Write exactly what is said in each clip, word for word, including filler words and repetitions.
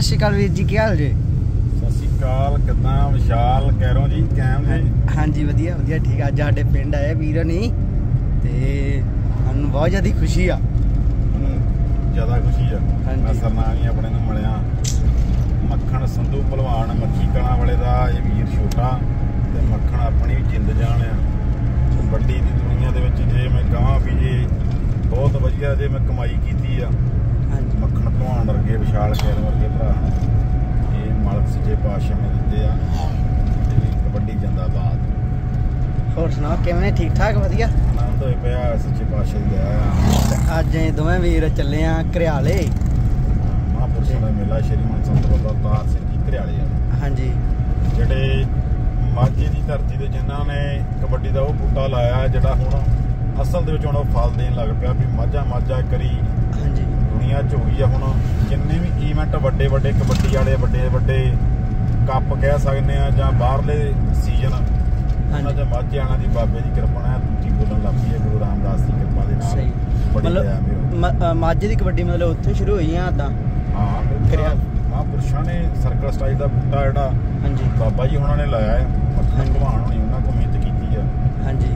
सत श्री अकाल वीर जी, की हाल जे? सत श्री अकाल, कितना विशाल कैरों जी, कैम जी? हाँ जी वधिया वधिया ठीक है। अज साडे पिंड आए वीर नहीं ते सानू बहुत ज़्यादा खुशी आ, ज़्यादा खुशी आ। मैं सरनामी अपने नूं मिलिया मक्खण संधू भलवान मक्खी कणा वाले दा ये वीर छोटा ते मक्खण अपनी जिंद जान आ। कबड्डी दी दुनिया दे विच जे मैं कहां भी जे बहुत वधिया जे मैं कमाई कीती आ। मक्खण भलवान वर्गे विशाल कैरों वर्गे भरा ये मालक सच्चे पातशाह ने दिते आ ते कबड्डी जिंदाबाद। होर सुनाओ किवें? ठीक ठाक वधिया आनंद होए पिया सच्चे पातशाह दी दया आ। अज दोवें वीर चले आ घरियाले महापुरुषों का मेला श्री मन संत बाबा अवतार सिंह जी घरियाले। हाँ जी, ਜਿਹੜੇ ਮਾਝੇ ਦੀ ਧਰਤੀ ਤੇ ਜਿਨ੍ਹਾਂ ਨੇ ਕਬੱਡੀ ਦਾ ਉਹ ਬੂਟਾ ਲਾਇਆ ਜਿਹੜਾ ਹੁਣ ਅਸਲ ਦੇ ਵਿੱਚ ਹੁਣ ਉਹ ਫਲ ਦੇਣ ਲੱਗ ਪਿਆ ਵੀ ਮਾਝਾ ਮਾਝਾ ਕਰੀ ਹਾਂਜੀ ਦੁਨੀਆ 'ਚ ਹੋਈ ਆ। ਹੁਣ ਜਿੰਨੇ ਵੀ ਈਵੈਂਟ ਵੱਡੇ ਵੱਡੇ ਕਬੱਡੀ ਵਾਲੇ ਵੱਡੇ ਵੱਡੇ ਕੱਪ ਕਹਿ ਸਕਦੇ ਆ ਜਾਂ ਬਾਹਰਲੇ ਸੀਜ਼ਨ ਉਹਨਾਂ 'ਚ ਮਾਝੇ ਵਾਲਿਆਂ ਦੀ ਬਾਬੇ ਦੀ ਕਿਰਪਾ ਨਾਲ ਦੂਜੀ ਬੋਲਣ ਲੱਗ ਪਈ ਹੈ ਗੁਰੂ ਰਾਮਦਾਸ ਦੀ ਕਿਰਪਾ ਦੇ ਨਾਲ। ਸਹੀ मतलब माझे की कबड्डी मतलब उत्थे शुरू हुई है उदा। हाँ महापुरुषों ने सर्कल स्टाइल का बूटा जोड़ा हाँ जी बाबा जी उन्होंने लाया है मक्खण भलवान होनी उन्होंने को मेहनत की है। हाँ जी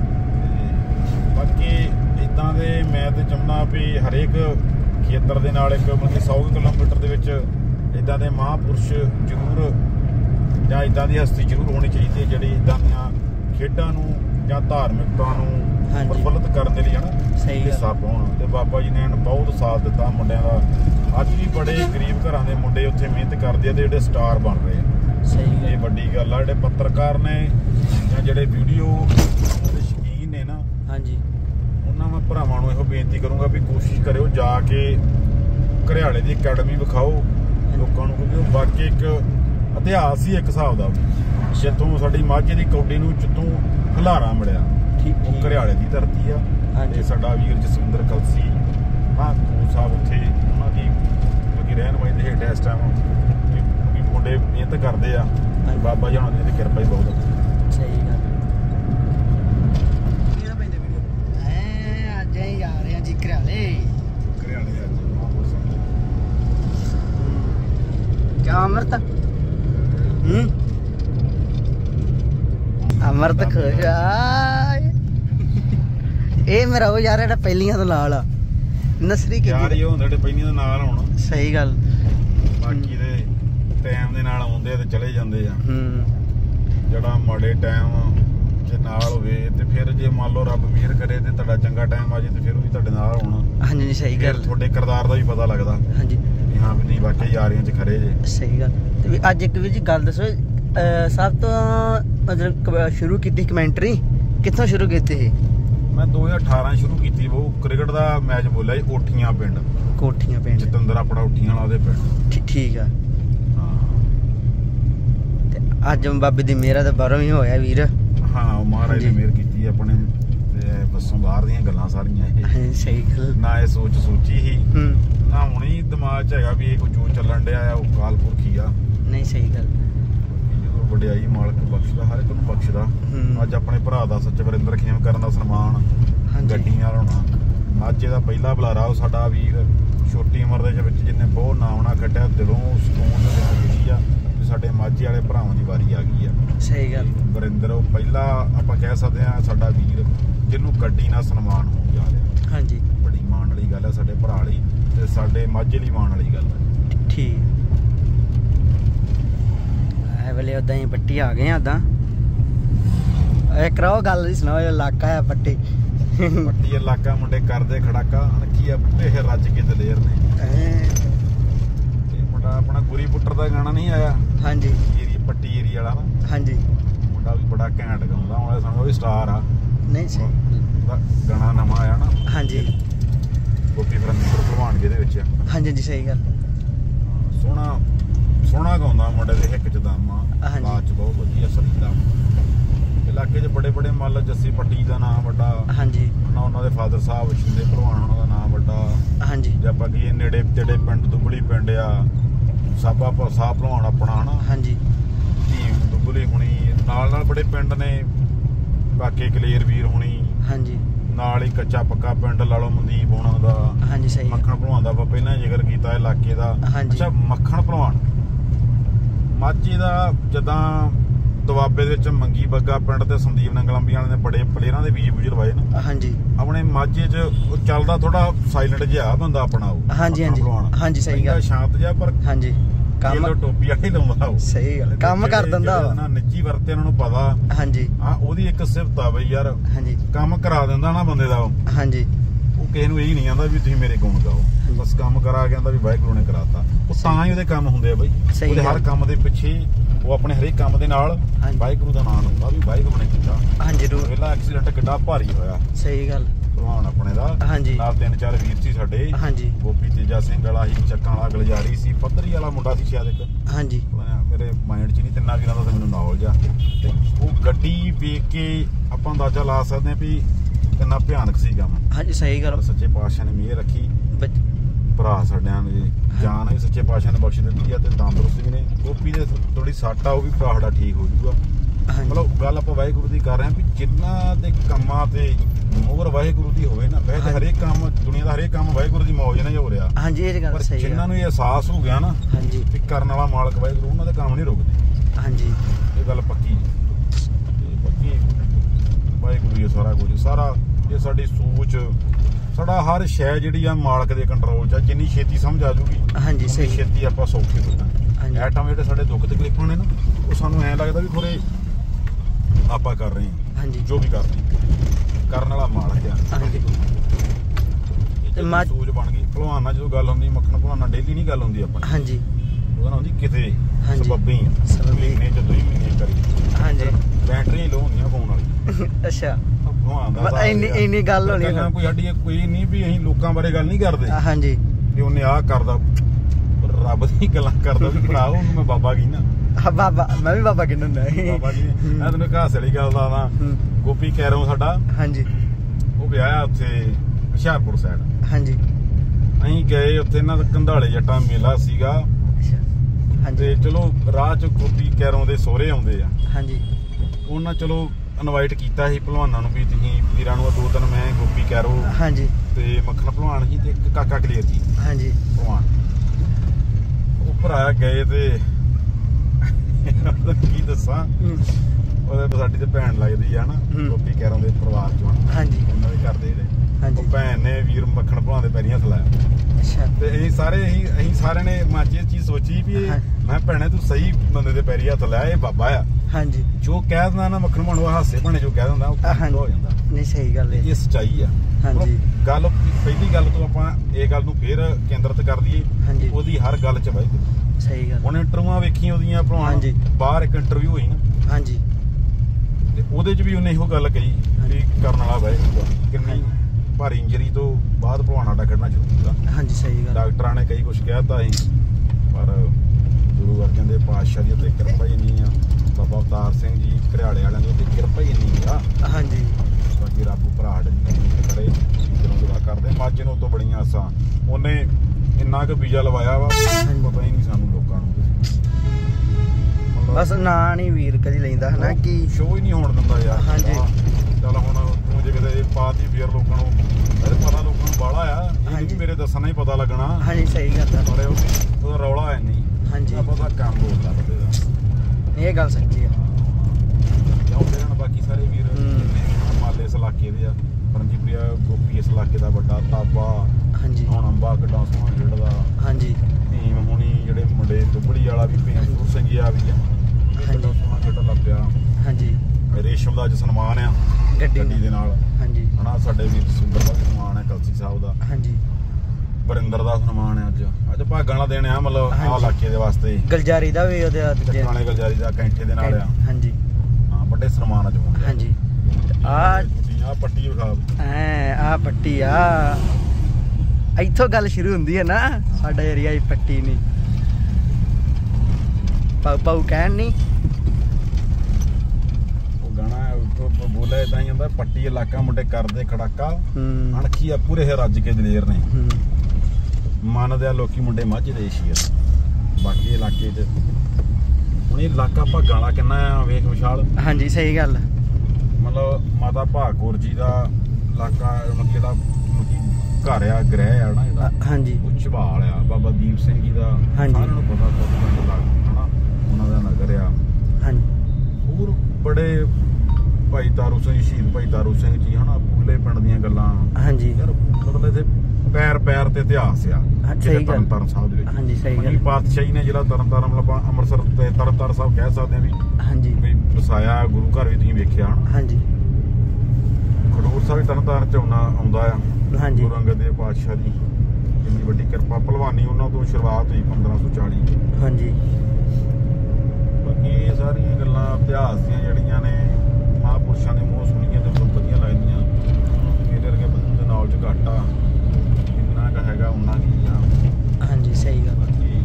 बाकी इदां दे मैं तो चाहना भी हरेक खेतर दे नाल एक मतलब सौ किलोमीटर दे विच इदां दे महापुरुष जरूर जां इदां दी हस्ती जरूर होनी चाहिए जिहड़ी इदां दीआं खेडां नूं जां धार्मिकता नूं प्रफुल्लित करने लिए है ना हिस्सा पाउण। ते बाबा जी ने बहुत साथ दिता मुंडियां दा। अज भी बड़े गरीब घरां दे मुंडे उत्थे मेहनत करदे आ ते जिहड़े स्टार बन रहे हैं। सही ये वड्डी गल आ। जिहड़े पत्रकार ने जां जिहड़े वीडियो दे शकीन ने ना, हाँ जी उन्हां मैं भरावां नूं इहो बेनती करूंगा भी कोशिश करियो जाके घरियाले दी अकैडमी विखाओ लोकां नूं, क्योंकि बाकी एक इतिहास ही एक हिसाब दा जित्थों साडी माਝੇ ਦੀ कौडी नूं जित्थों हुलारा मिलिया घरियाले की धरती आ। ते साडा वीर जसविंदर कलसी महाकूर साहब उत्थे उन्हां दी मतलब रहनुमाई दे हेठ इस टाइम मुंडे मेहनत करदे आ। बाबा जी हुणां दी किरपा ही बहुत। सही गल अज ही आ रहे जी घरियाले घरियाले अज महापुरुषों क्या अमृत हम्म अमृत खुश आ। ਇਹ ਮੇਰਾ ਉਹ ਯਾਰ ਜਿਹੜਾ ਪਹਿਲੀਆਂ ਤੋਂ ਨਾਲ ਆ ਨਸਰੀ ਕੀ ਯਾਰ ਇਹ ਹੁੰਦੇ ਜਿਹੜੇ ਪਹਿਲੀਆਂ ਦੇ ਨਾਲ ਹੋਣ। ਸਹੀ ਗੱਲ। ਬਾਕੀ ਦੇ ਟਾਈਮ ਦੇ ਨਾਲ ਆਉਂਦੇ ਆ ਤੇ ਚਲੇ ਜਾਂਦੇ ਆ। ਹੂੰ ਜਿਹੜਾ ਮਾੜੇ ਟਾਈਮ ਜੇ ਨਾਲ ਹੋਵੇ ਤੇ ਫਿਰ ਜੇ ਮੰਨ ਲਓ ਰੱਬ ਮਿਹਰ ਕਰੇ ਤੇ ਤੁਹਾਡਾ ਚੰਗਾ ਟਾਈਮ ਆ ਜੇ ਤੇ ਫਿਰ ਉਹ ਵੀ ਤੁਹਾਡੇ ਨਾਲ ਹੋਣਾ। ਹਾਂਜੀ ਸਹੀ ਗੱਲ। ਤੁਹਾਡੇ ਕਿਰਦਾਰ ਦਾ ਵੀ ਪਤਾ ਲੱਗਦਾ। ਹਾਂਜੀ ਵੀ ਹਾਂ ਵੀ ਨਹੀਂ ਵਾਕਈ ਯਾਰੀਆਂ 'ਚ ਖਰੇ ਜੇ। ਸਹੀ ਗੱਲ। ਤੇ ਵੀ ਅੱਜ ਇੱਕ ਵੀ ਜੀ ਗੱਲ ਦੱਸੋ ਸਭ ਤੋਂ ਮਤਲਬ ਸ਼ੁਰੂ ਕੀਤੀ ਕਮੈਂਟਰੀ ਕਿੱਥੋਂ ਸ਼ੁਰੂ ਕੀਤੀ ਸੀ? मैं दो हज़ार अठारह शुरू की वो क्रिकेट का मैच बोलिया जी ओठियां पिंड कोठियां पिंड जतंदर अपना ओठियां वाला पिंड। ठीक है हाँ ते अज बाबे दी मेहर दा बाहरों ही होया वीर। हाँ महाराज ने मेहर की अपने ते बसों बाहर दी गल्लां सारियां ये सही गल ना ये सोच सोची ही ना हुणे ही दिमाग च हैगा भी जो चलन दिया है वो काल पुरखी आ। नहीं सही गल वड्याई मालक बख्शदा हर एक नूं बख्शदा। अज अपने भरा दा सचवरिंदर खेम करन दा सन्मान गड्डी नाल होना। माਝੇ दा पहला बुलारा वो साडा वीर छोटी उम्र दे विच जिन्ने बहुत नामना कड्ढिया दिलों सकून दे विच खुशी आ कि साडे माਝੇ वाले भरावां दी वारी आ गई आ। सही गल। वरिंदर वो पहला आपां कह सकदे आ साडा वीर जिन्नू गड्डी नाल सन्मान हो जा रिहा। हां जी बड़ी माण वाली गल है साडे भरा लई ते साडे माਝੇ लई माण वाली गल है। ठीक वेले उदा ही पट्टी आ गए उदा कराओ गल सुनाओ इलाका है पट्टी पट्टी इलाका मुंडे करदे खड़ाका अणखी आ बूटे रज के दलेर ने। मुंडा अपना गुरी पुट्टर दा गाना नहीं आया? हाँ जी एरिया पट्टी एरिया वाला ना। हाँ जी मुंडा भी बड़ा घैंट गाउंदा हुण समझो भी स्टार आ। नहीं सही गाना नवां आया ना। हाँ जी गोपी फरंदीपुर भलवान जी दे विच। हाँ जी जी सही गल। सोहना सोहना गाउंदा मुंडे दे हिक च दम आ। बात बहुत वधिया सलीला इलाके च बड़े बड़े मल जस्सी पट्टी का नाम बड़ा। हाँ जी उन्होंने फादर साहब शिंदे भलवान उन्होंने नाम बड़ा। हाँ जी जे आपां कहिए नेड़े तेड़े पिंड दुबली पिंड आ साबा साह भलवान अपना है ना। हाँ जी धीम दुबली हुणी नाल नाल बड़े पिंड ने बाकी कलेर वीर हुणी। हाँ जी नाल ही कच्चा पक्का पिंड ला लो मनदीप होना दा। हाँ जी सही मक्खण भलवान दा पहला जिक्र किया इलाके दा। हाँ जी अच्छा मक्खण भलवान ਮਾਝੇ ਦਾ ਜਿੱਦਾਂ ਦੁਆਬੇ ਦੇ ਵਿੱਚ ਮੰਗੀ ਬੱਗਾ ਪਿੰਡ ਤੇ ਸੰਦੀਪ ਨੰਗਲੰਬੀ ਵਾਲੇ ਨੇ ਬੜੇ ਪਲੇਅਰਾਂ ਦੇ ਬੀਜ ਬੂਜ ਲਵਾਏ ਨਾ। ਹਾਂਜੀ ਆਪਣੇ ਮਾਝੇ 'ਚ ਉਹ ਚੱਲਦਾ ਥੋੜਾ ਸਾਇਲੈਂਟ ਜਿਹਾ ਬੰਦਾ ਆਪਣਾ ਉਹ। ਹਾਂਜੀ ਹਾਂਜੀ ਹਾਂਜੀ ਸਹੀ ਗੱਲ, ਸ਼ਾਂਤ ਜਿਹਾ ਪਰ ਹਾਂਜੀ ਕੰਮ ਟੋਪੀ ਵਾਲੀ ਲਾਉਂਦਾ ਉਹ। ਸਹੀ ਗੱਲ, ਕੰਮ ਕਰ ਦਿੰਦਾ ਨਾ, ਨਿੱਜੀ ਵਰਤੇ ਉਹਨਾਂ ਨੂੰ ਪਤਾ। ਹਾਂਜੀ ਹਾਂ ਉਹਦੀ ਇੱਕ ਸਿਫਤ ਆ ਬਈ ਯਾਰ, ਹਾਂਜੀ ਕੰਮ ਕਰਾ ਦਿੰਦਾ ਨਾ ਬੰਦੇ ਦਾ ਉਹ। ਹਾਂਜੀ ਉਹ ਕਿਸੇ ਨੂੰ ਇਹ ਨਹੀਂ ਆਂਦਾ ਵੀ ਤੁਸੀਂ ਮੇਰੇ ਗੁਣ ਗਾਓ, ਬਸ ਕੰਮ ਕਰਾ ਕੇ ਆਂਦਾ ਵੀ ਵਾਹਿਗੁਰੂ ਨੇ ਕਰਾਤਾ। ਉਹ ਤਾਂ ਹੀ ਉਹਦੇ ਕੰਮ ਹੁੰਦੇ ਆ ਬਈ। ਉਹਦੇ ਹਰ ਕੰਮ ਦੇ ਪਿੱਛੇ ਉਹ ਆਪਣੇ ਹਰੇਕ ਕੰਮ ਦੇ ਨਾਲ ਵਾਹਿਗੁਰੂ ਦਾ ਨਾਮ ਹੁੰਦਾ ਵੀ ਵਾਹਿਗੁਰੂ ਨੇ ਕੀਤਾ। ਹਾਂਜੀ ਪਹਿਲਾ ਐਕਸੀਡੈਂਟ ਕਿੱਡਾ ਭਾਰੀ ਹੋਇਆ। ਸਹੀ ਗੱਲ, ਭਲਵਾਨ ਆਪਣੇ ਦਾ। ਹਾਂਜੀ ਨਾਲ ਤਿੰਨ ਚਾਰ ਵੀਰ ਸੀ ਸਾਡੇ। ਹਾਂਜੀ ਗੋਪੀ ਤੇਜਾ ਸਿੰਘ ਵਾਲਾ ਸੀ, ਚੱਕਾਂ ਵਾਲਾ ਗਲਜਾਰੀ ਸੀ, ਪੱਧਰੀ ਵਾਲਾ ਮੁੰਡਾ ਸੀ ਸ਼ਾਇਦ ਇੱਕ। ਹਾਂਜੀ ਮੇਰੇ ਮਾਈਂਡ 'ਚ ਨਹੀਂ ਤਿੰਨਾਂ ਵੀਰਾਂ ਦਾ ਤਾਂ ਮੈਨੂੰ ਨੌਲੇਜ ਆ। ਤੇ ਉਹ ਗੱਡੀ ਵੇਖ ਕੇ ਆਪਾਂ ਅੰਦਾਜ਼ਾ ਲਾ ਸਕਦੇ ਹਾਂ ਵੀ ਕਿੰਨਾ ਭਿਆਨਕ ਸੀ ਕੰਮ। ਹਾਂਜੀ ਸਹੀ ਗੱਲ, ਸੱਚੇ ਪਾਤਸ਼ਾਹ ਨੇ ਮਿਹਰ ਰੱਖੀ, ਭਰਾ ਸਾਡਿਆਂ ਨੇ ਜਾਨ ਹੀ ਸੱਚੇ ਪਾਤਸ਼ਾਹ ਨੇ ਬਖਸ਼ ਦਿੱਤੀ ਆ ਤੇ ਤੰਦਰੁਸਤੀ ਨੇ। ਗੋਪੀ ਦੇ ਥੋੜੀ ਸੱਟ ਆ, ਉਹ ਵੀ ਭਰਾ ਸਾਡਾ ਠੀਕ ਹੋ ਜੂਗਾ। ਮਤਲਬ ਗੱਲ ਆਪਾਂ ਵਾਹਿਗੁਰੂ ਦੀ ਕਰ ਰਹੇ ਹਾਂ ਵੀ ਜਿੰਨਾਂ ਦੇ ਕੰਮਾਂ ਤੇ ਮੋਹਰ ਵਾਹਿਗੁਰੂ ਦੀ ਹੋਵੇ ਨਾ, ਵੈਸੇ ਹਰੇਕ ਕੰਮ ਦੁਨੀਆ ਦਾ ਹਰੇਕ ਕੰਮ ਵਾਹਿਗੁਰੂ ਦੀ ਮੌਜ ਨਾਲ ਹੀ ਹੋ ਰਿਹਾ। ਹਾਂਜੀ ਇਹ ਗੱਲ ਸਹੀ ਹੈ। ਜਿਨ੍ਹਾਂ ਨੂੰ ਇਹ ਅਹਿਸਾਸ ਹੋ ਗਿਆ ਨਾ ਹਾਂਜੀ ਵੀ ਕਰਨ ਵਾਲਾ ਮਾਲਕ ਵਾਹਿਗੁਰੂ, ਉਹਨਾਂ ਦੇ ਕੰਮ ਨਹੀਂ ਰੁਕਦੇ। ਹਾਂਜੀ ਇਹ ਗੱਲ ਪੱਕੀ ਪੱਕੀ ਵਾਹਿਗੁਰੂ ਹੀ ਸਾਰਾ ਕੁਝ, ਸਾਰਾ ਇਹ ਸਾਡੀ ਸੋਚ, ਸਾਡਾ ਹਰ ਸ਼ੈ ਜਿਹੜੀ ਆ ਮਾਲਕ ਦੇ ਕੰਟਰੋਲ 'ਚ ਆ। ਜਿੰਨੀ ਛੇਤੀ ਸਮਝ ਆ ਜੂਗੀ ਹਾਂਜੀ ਸਹੀ ਛੇਤੀ ਆਪਾਂ ਸੌਖੇ ਹੋ ਜਾਵਾਂਗੇ। ਇਹ ਟਾਈਮ ਜਿਹੜੇ ਸਾਡੇ ਦੁੱਖ ਤਕਲੀਫਾਂ ਨੇ ਨਾ, ਉਹ ਸਾਨੂੰ ਐਂ ਲੱਗਦਾ ਵੀ ਥੋੜੇ ਆਪਾਂ ਕਰ ਰਹੇ ਹਾਂ। ਹਾਂਜੀ ਜੋ ਵੀ ਕਰਦੇ ਕਰਨ ਵਾਲਾ ਮਾਲਕ ਆ। ਸੋਚ ਬਣ ਗਈ। ਭਲਵਾਨਾਂ ਜਦੋਂ ਗੱਲ ਹੁੰਦੀ, ਮੱਖਣ ਭਲਵਾਨਾਂ ਡੇਲੀ ਨਹੀਂ ਗੱਲ ਹੁੰਦੀ ਆਪਣੀ। ਹਾਂਜੀ ਉਹਦਾ ਨਾ ਹੁੰਦੀ ਕਿਤੇ ਸਬੱਬੀ ਮਹੀਨੇ ਚ ਦੋ ਮਹੀਨੇ ਕਰੀ। ਹਾਂਜੀ ਬੈਟਰੀ ਲੋ ਹੁੰਦੀਆਂ ਫੋਨ ਵਾਲੀ। ਅੱਛਾ ਇੰਨੀ ਇੰਨੀ ਗੱਲ ਹੋਣੀ ਕੋਈ ਸਾਡੀ ਕੋਈ ਨਹੀਂ ਵੀ ਅਸੀਂ ਲੋਕਾਂ ਬਾਰੇ ਗੱਲ ਨਹੀਂ ਕਰਦੇ। ਹਾਂਜੀ ਵੀ ਉਹਨੇ ਆਹ ਕਰਦਾ, ਰੱਬ ਦੀ ਗੱਲਾਂ ਕਰਦਾ ਵੀ ਭਰਾ ਉਹਨੂੰ ਮੈਂ ਬਾਬਾ ਕਹਿੰਦਾ। ਬਾਬਾ ਮੈਂ ਵੀ ਬਾਬਾ ਕਹਿੰਦਾ ਹੁੰਦਾ ਬਾਬਾ ਜੀ। ਮੈਂ ਤੈਨੂੰ ਘਾਸ ਵਾਲੀ ਗੱਲ ਦਾ ਗੋਪੀ ਕੈਰੋਂ ਸਾਡਾ। ਹਾਂਜੀ ਉਹ ਵਿਆਹਿਆ ਉੱਥੇ ਹੁਸ਼ਿਆਰਪੁਰ ਸਾਈਡ। ਹਾਂਜੀ ਅਸੀਂ ਗਏ ਉੱਥੇ, ਇਹਨਾਂ ਦਾ ਕੰਧਾਲੇ ਜੱਟਾਂ ਮੇਲਾ ਸੀਗਾ। ਤੇ ਚਲੋ ਰਾਹ ਚ ਗੋਪੀ ਕੈਰੋਂ ਦੇ ਸਹੁਰੇ ਆਉਂਦੇ ਆ। ਹਾਂਜੀ ਉਹਨਾਂ ਚਲੋ ਇਨਵਾਈਟ ਕੀਤਾ ਸੀ ਭਲਵਾਨਾਂ ਨੂੰ ਵੀ ਤੁਸੀਂ ਵੀਰਾਂ ਨੂੰ। ਦੋ ਤਿੰਨ ਮੈਂ ਗੋਪੀ ਕੈਰੋਂ ਹਾਂਜੀ ਤੇ ਮੱਖਣ ਭਲਵਾਨ ਸੀ ਤੇ ਇੱਕ ਕਾਕਾ ਕਲੀਅਰ ਸੀ। ਹਾਂਜੀ ਭਲਵਾਨ ਉਹ ਭਰਾ ਗਏ ਤੇ ਕੀ ਦੱਸਾਂ, ਉਹਦੇ ਸਾਡੀ ਤੇ ਭੈਣ ਲੱਗਦੀ ਆ ਨਾ ਗੋਪੀ ਕੈਰੋਂ ਦੇ ਪਰਿਵਾਰ ਚੋਂ। ਹਾਂਜੀ ਉਹਨਾਂ ਦੇ ਘਰ ਦੇ ਜਿਹੜੇ ਉਹ ਭੈਣ ਨੇ ਵੀਰ ਮੱਖਣ ਭਲਵਾਨ ਦੇ ਪੈਰੀਂ ਹੱਥ ਲਾਇਆ। ਤੇ ਅਸੀਂ ਸਾਰੇ ਅਸੀਂ ਅਸੀਂ ਸਾਰਿਆਂ ਨੇ ਮਾਝੇ ਇਹ ਚੀਜ਼ ਸੋਚੀ ਵੀ ਮੈਂ ਭੈਣੇ ਤੂੰ ਸਹੀ ਬੰਦੇ ਦੇ ਪੈਰੀਂ ਹੱਥ ਲਾਇਆ, ਇਹ ਬਾਬਾ ਆ। ਹਾਂਜੀ ਜੋ ਕਹਿ ਦਿੰਦਾ ਨਾ ਮੱਖਣ ਭਲਵਾਨ ਉਹ ਹਾਸੇ ਬਣੇ ਜੋ ਕਹਿ ਦਿੰਦਾ ਉਹ ਹੋ ਜਾਂਦਾ। ਨਹੀਂ ਸਹੀ ਗੱਲ ਹੈ, ਇਹ ਸੱਚਾਈ ਆ। ਹਾਂਜੀ ਗੱਲ ਪਹਿਲੀ ਗੱਲ ਤੋਂ ਆਪਾਂ ਇਹ ਗੱਲ ਨੂੰ ਫੇਰ ਕੇਂਦਰਿਤ ਕਰ ਦਈਏ, ਉਹਦੀ ਹਰ ਗੱਲ ਚ ਵਾਹਿਗੁਰੂ। ਸਹੀ ਗੱਲ, ਹੁਣ ਇੰਟਰਵਿਊਆਂ ਵੇਖੀਆਂ ਉਹਦੀਆਂ ਭਲਵਾਨ, ਬਾਹਰ ਇੱਕ ਇੰਟਰਵਿਊ ਹੋਈ ਨਾ। ਹਾਂਜੀ ਤੇ ਉਹਦੇ ਚ ਵੀ ਉਹਨੇ ਇਹੋ ਗੱਲ ਕਹੀ ਵੀ ਕਰਨ ਵਾਲਾ ਵਾਹਿਗੁਰੂ। ਕਿੰਨੀ ਭਾਰੀ ਇੰਜਰੀ ਤੋਂ ਬਾਅਦ ਭਲਵਾਨ ਸਾਡਾ ਖੇਡਣਾ ਸ਼ੁਰੂ ਕੀਤਾ। ਹਾਂਜੀ ਸਹੀ ਗੱਲ, ਡਾਕਟਰਾਂ ਨੇ ਕਈ ਕੁਛ ਕਹਿਤਾ ਸੀ ਪਰ ਗੁਰੂ ਅਰਜਨ ਦੇਵ ਪਾਤਸ਼ਾਹ ਦੀ ਉੱਤੇ ਕਿਰਪਾ ਹੀ ਨਹੀਂ ਆ। ਬਾਬਾ ਅਵਤਾਰ ਸਿੰਘ ਜੀ ਘਰਿਆਲੇ ਵਾਲਿਆਂ ਦੀ ਉੱਤੇ ਕਿਰਪਾ ਹੀ ਨਹੀਂ ਆ। ਹਾਂਜੀ ਬਾਕੀ ਰੱਬ ਭਰਾ ਸਾਡੇ ਕਰੇ, ਜਦੋਂ ਦੁਆ ਕਰਦੇ ਮਾਝੇ ਨੂੰ ਤੋਂ ਬੜੀਆਂ ਆਸਾਂ। ਉਹਨੇ ਇੰਨਾ ਕੁ ਵੀਜ਼ਾ ਲਵਾਇਆ ਵਾ ਪਤਾ ਹੀ ਨਹੀਂ ਸਾਨੂੰ ਲੋਕਾਂ ਨੂੰ। ਬਸ ਨਾਂ ਨਹੀਂ ਵੀਰ ਕਦੀ ਲੈਂਦਾ ਹਨਾ ਕਿ ਸ਼ੋਅ ਹੀ ਨਹੀਂ ਹੋਣ ਦਿੰਦਾ ਯਾਰ। ਹਾਂਜੀ ਚੱਲ ਹੁਣ ਤੂੰ ਜੇ ਕਿਤੇ ਪਾਤੀ ਫੇਰ ਲੋਕਾਂ ਨੂੰ ਪਤਾ, ਲੋਕਾਂ ਨੂੰ ਬਾਹਲਾ ਆ ਇਹ ਵੀ ਮੇਰੇ ਦੱਸਣਾ ਹੀ ਪਤਾ ਲੱਗਣਾ। ਹਾਂਜੀ ਸਹੀ ਗੱਲ ਆ, ਪਰ ਉਹਦਾ ਰੌਲਾ ਹੈ ਨਹੀਂ। ਹਾਂਜੀ ਪਤਾ ਕੰਮ ਬੋਲਦਾ ਬੰਦੇ ਦਾ, ਇਹ ਗੱਲ ਸੱਚੀ ਆ। ਕਿਉਂਕਿ ਹੁਣ ਬਾਕੀ ਸਾਰੇ ਵੀਰ ਮਾਲੇ ਇਸ ਇਲਾਕੇ ਦੇ ਆ। ਪਰਮਜੀਤਪੁਰੀਆ ਗੋਪੀ ਇਸ ਇਲਾਕੇ ਦਾ ਵੱਡਾ ਤਾਬਾ। ਹਾਂਜੀ ਹੁਣ ਅੰਬਾ ਕਿੱਡਾ ਸੋਹਣਾ ਖੇਡਦਾ। ਹਾਂਜੀ ਭੀਮ ਹੁਣੀ ਜਿਹੜੇ ਮੁੰਡੇ ਦੁੱਬੜੀ ਵਾਲਾ ਵੀ ਭੀਮ ਸੁਰ ਸਿੰਘਿਆ ਵੀ ਆ, ਕਿੱਡਾ ਸੋਹਣਾ ਖੇਡਣ ਲੱਗ ਪਿਆ। ਹਾਂਜੀ ਰੇਸ਼ਮ ਦਾ ਅੱਜ ਸਨਮਾਨ ਆ ਗੱਡੀ ਦੇ ਨਾਲ। ਹਾਂਜੀ ਹਨਾ ਸਾਡੇ ਵੀਰ ਸੁੰਦਰ ਦਾ ਸਨਮਾਨ ਹੈ, ਕਲਸੀ ਸਾਹਿਬ ਦਾ। ਹਾਂਜੀ ਵਰਿੰਦਰ ਦਾ ਸਨਮਾਨ ਹੈ। ਅੱਜ ਅੱਜ ਭਾਗਾਂ ਵਾਲਾ ਦਿਨ ਆ, ਮਤਲਬ ਆਹ ਇਲਾਕੇ ਦੇ ਵਾਸਤੇ। ਗਲਜਾਰੀ ਦਾ ਵੀ ਉਹਦੇ ਟਿਕਾਣੇ ਗਲਜਾਰੀ ਦਾ ਕੈਂਠੇ ਦੇ ਨਾਲ ਆ। ਹਾਂਜੀ ਹਾਂ ਵੱਡੇ ਸਨਮਾਨ ਅੱਜ ਹੋਣਗੇ। ਹਾਂਜੀ ਆ ਪੱਟੀ ਵਿਖਾ ਐ, ਆ ਪੱਟੀ ਆ ਇੱਥੋਂ ਗੱਲ ਸ਼ੁਰੂ ਹੁੰਦੀ ਹੈ ਨਾ ਸਾਡਾ ਏਰੀਆ ਹੀ ਪੱਟੀ ਨਹੀਂ। ਪਾਉ ਪਾਉ ਕਹਿਣ ਨਹੀਂ ਉਹ ਗਾਣਾ ਬੋਲਿਆ ਏਦਾਂ ਹੀ ਹੁੰਦਾ, ਪੱਟੀ ਇਲਾਕਾ ਮੁੰਡੇ ਕਰਦੇ ਖੜਾਕਾ ਅਣਖੀ ਆ ਪੂਰੇ ਰੱਜ ਕੇ ਦਲੇਰ ਨੇ। ਮੰਨਦੇ ਆ ਲੋਕੀ ਮੁੰਡੇ ਮਾਝੇ ਦੇ ਏਸ਼ੀਆ। ਬਾਕੀ ਇਲਾਕੇ 'ਚ ਹੁਣ ਇਹ ਇਲਾਕਾ ਭਾਗਾਂ ਵਾਲਾ ਕਿੰਨਾ ਆ ਵੇਖ ਵਿਸ਼ਾਲ। ਹਾਂਜੀ ਸਹੀ ਗੱਲ, ਮਤਲਬ ਮਾਤਾ ਭਾਗੌਰ ਜੀ ਦਾ ਇਲਾਕਾ ਜਿਹੜਾ ਘਰ ਆ ਗ੍ਰਹਿ ਆ ਨਾ ਜਿਹੜਾ। ਹਾਂਜੀ ਉਹ ਝਬਾਲ ਆ ਬਾਬਾ ਦੀਪ ਸਿੰਘ ਜੀ ਦਾ। ਸਾਰਿਆਂ ਨੂੰ ਪਤਾ ਹਨਾ ਉਹਨਾਂ ਦਾ ਤਾਰੂ ਸਿੰਘ ਸ਼ਹੀਦ ਭਾਈ ਤਾਰੂ ਸਿੰਘ ਜੀ ਹਨਾ ਪੂਲੇ ਪਿੰਡ ਦੀਆਂ ਗੱਲਾਂ। ਹਾਂਜੀ ਯਾਰ ਮਤਲਬ ਇੱਥੇ ਪੈਰ ਪੈਰ ਤੇ ਇਤਿਹਾਸ ਆ ਤਰਨ ਤਾਰਨ ਸਾਹਿਬ ਦੇ ਵਿੱਚ। ਹਾਂਜੀ ਸਹੀ ਗੱਲ। ਪਾਤਸ਼ਾਹੀ ਨੇ ਜਿਹੜਾ ਤਰਨ ਤਾਰਨ ਮਤਲਬ ਆਪਾਂ ਅੰਮ੍ਰਿਤਸਰ ਤੇ ਤਰਨ ਤਾਰਨ ਸਾਹਿਬ ਕਹਿ ਸਕਦੇ ਆ ਵੀ ਹਾਂਜੀ ਵੀ ਵਸਾਇਆ ਗੁਰੂ ਘਰ ਵੀ ਤੁਸੀਂ ਵੇਖਿਆ ਹਨਾ। ਹਾਂਜੀ ਖਡੂਰ ਸਾਹਿਬ ਤਰਨ ਤਾਰਨ ਚ ਆਉਣਾ ਆਉਂਦਾ ਆ। ਹਾਂਜੀ ਗੁਰੂ ਅੰਗਦ ਦੇਵ ਪਾਤਸ਼ਾਹ ਦੀ ਇੰਨੀ ਵੱਡੀ ਕਿਰਪਾ ਭਲਵਾਨੀ ਉਹਨਾਂ ਤੋਂ ਸ਼ੁਰੂਆਤ ਹੋਈ ਪੰਦਰਾਂ ਸੌ ਚਾਲੀ। ਹਾਂਜੀ ਬਾਕੀ ਇਹ ਸਾਰੀਆਂ ਗੱਲਾਂ ਇਤਿਹਾਸ ਦੀਆਂ ਜਿਹੜੀਆਂ ਨੇ ਮਹਾਂਪੁਰਸ਼ਾਂ ਦੇ ਮੂੰਹੋਂ ਸੁਣੀਆਂ ਤੇ ਬਹੁਤ ਵਧੀਆ ਲੱਗਦੀਆਂ। ਮੇਰੇ ਵਰਗੇ ਬੰਦੇ ਦੇ ਨਾਲ ਚ ਘੱਟ ਆ ਜਿੰਨਾ ਕੁ ਹੈਗਾ ਉਹਨਾਂ ਕੀ ਆ। ਹਾਂਜੀ ਸਹੀ ਗੱਲ। ਬਾਕੀ